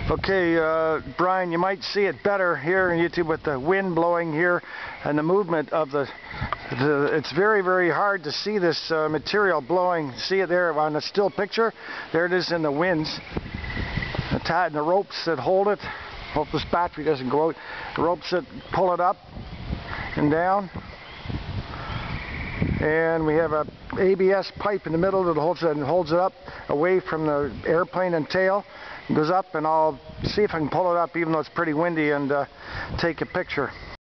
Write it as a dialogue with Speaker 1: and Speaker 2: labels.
Speaker 1: Okay, Brian, you might see it better here on YouTube with the wind blowing here and the movement of it's very, very hard to see this material blowing. See it there on the still picture? There it is in the winds. And the ropes that hold it. Hope this battery doesn't go out. The ropes that pull it up and down. And we have a ABS pipe in the middle that holds it up away from the airplane and tail. It goes up, and I'll see if I can pull it up even though it's pretty windy and take a picture.